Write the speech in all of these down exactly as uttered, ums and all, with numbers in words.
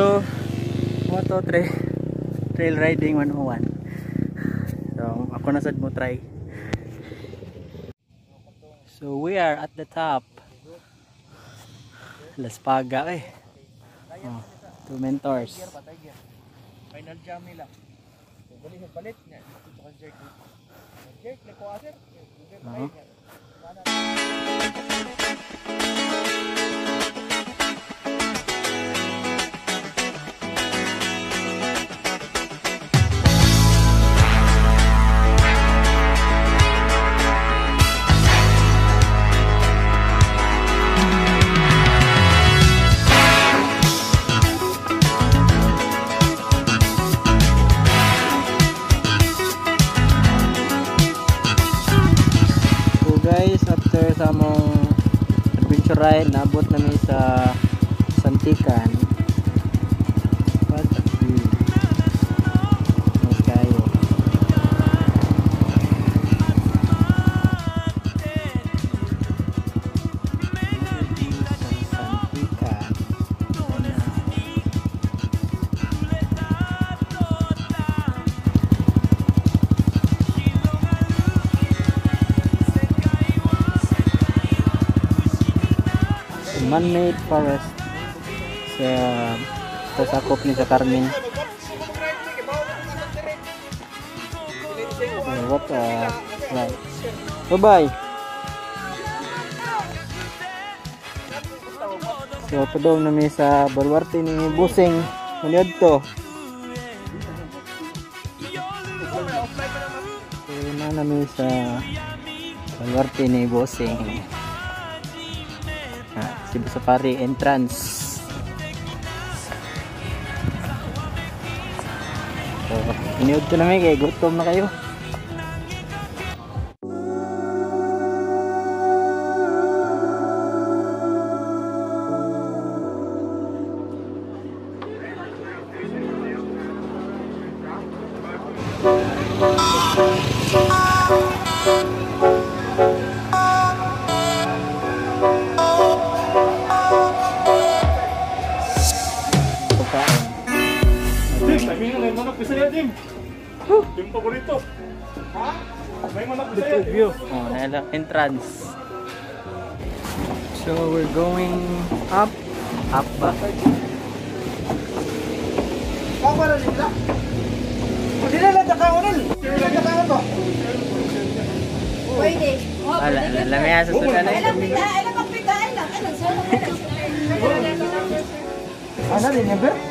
So, moto tra trail riding one oh one. So, ako na sad mo try. So, we are at the top. Las Paga eh. Oh, two mentors. Final jam nila. Balik balik niya. Ito ka jerk. Jerk le ko aser. Uh-huh. Guys, after sa mong adventure ride, naabot namin sa Santikan. What a view. Mas kayo. Santikan. Man-made forest sa sa sakop ni sa Carmen. Uh, what uh, right. Bye bye. So padong nami sa baluarte ni Busing maniad to. So na nami sa baluarte ni Busing. Ah, Cebu Safari entrance. So, iniud ko namin kaya gutom na kayo. Yung paborito. Ha? May manap sa View. Oh, nala entrance. So we're going up, up ba? Ako na nila. Hindi na lang takangon. Hindi na takangon ba? Pwede. Wala, lamaya sa sunan. Alam pita, alam ang pita, alam. Ano, saan ang pita? Ano rin yan, Ber?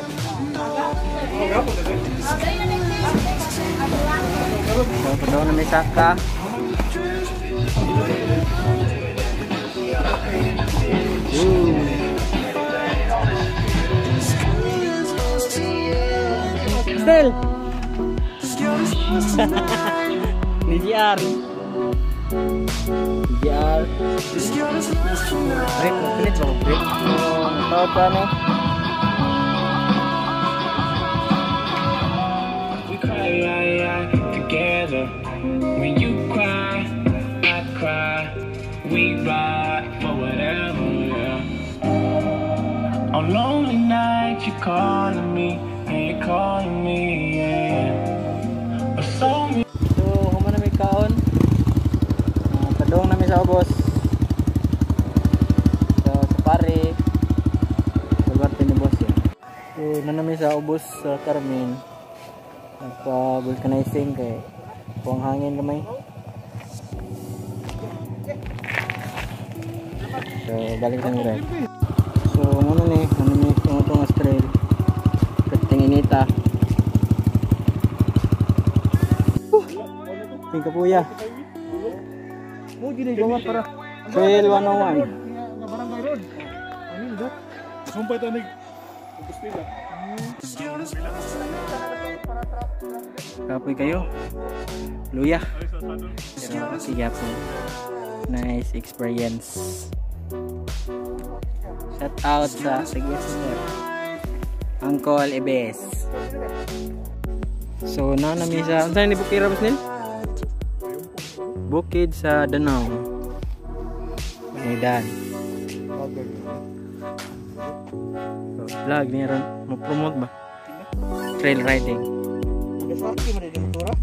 So, ito daw na may saka. Ooh. Stel! Ni G R. G R. Break, pilit ba? Break. Tawag ka na. Together, when you cry, I cry. We ride for whatever. Yeah. On lonely nights, you're calling me, and you're calling me. Yeah. But so me. So, human na may kaon. Uh, padong namin sa ubos. So, safari. Baluarte ni boss yan. So, na namin sa ubos sa Carmen. Nagpa-vulcanizing kay puwang hangin kamay. So balik kami rin. So ano ni, ano ni itong itong trail kating inita. Tingka puya mo gini gawa para trail one oh one Na barangay road. Ano do? Sumpay tanig. Pustila. Kapoy kayo. Luya. Pero sige po. Nice experience. Shout out sa sige sir. Uncle Ebes. So na nami sa saan ni Bukid Ramos nil? Bukid sa Danau. Medan. So, vlog ni Mag-promote ba? Trail riding. Nag-swerte mo rin yung motora?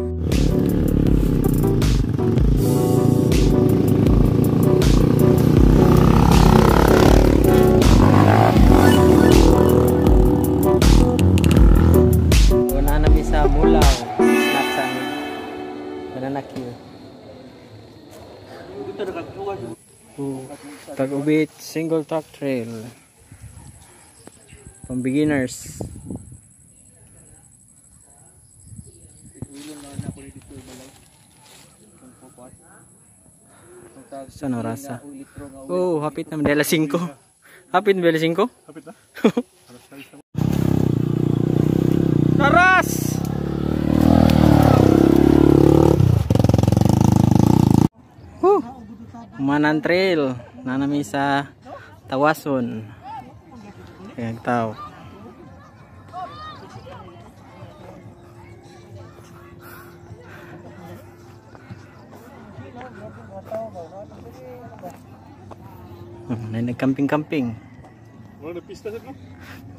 Wala na mi sa Bulaw. Not sa amin. Banana queue. Dito nagkatuwa. Tag-Ubit single track trail. From beginners. Sa Norasa. Oh, hapit na Mandela cinco. Hapit Mandela cinco? Hapit na? Naras! Huh. Manan trail. Nanami sa Tawason. Kaya tao. Hmm, na nagkamping-kamping. Wala na pista sa